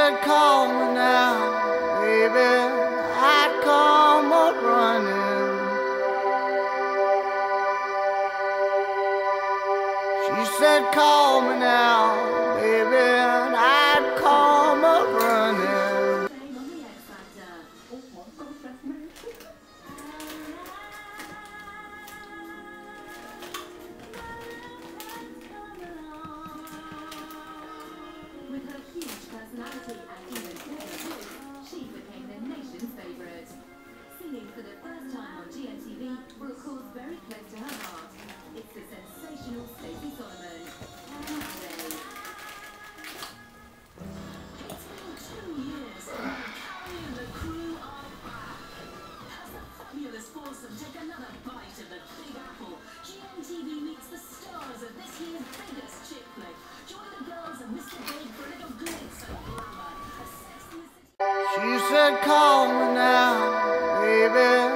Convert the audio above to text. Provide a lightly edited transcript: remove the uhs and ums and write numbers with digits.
said, call me now, baby, I'd come up running. She said, call me now, baby, and I'd come up running. With her huge personality and even clever voice, she became the nation's favourite. Singing for the first time on GMTV were of course very close to her heart. It's the sensational Stacey Solomon. It's been 2 years and Carrie and the crew are back. As the fabulous foursome take another bite of the Big Apple, GMTV meets the stars of this year's biggest chick flick. Join the girls and Mr. Big for a little glitz and glamour. A Sex and the City. She said, call me now, baby,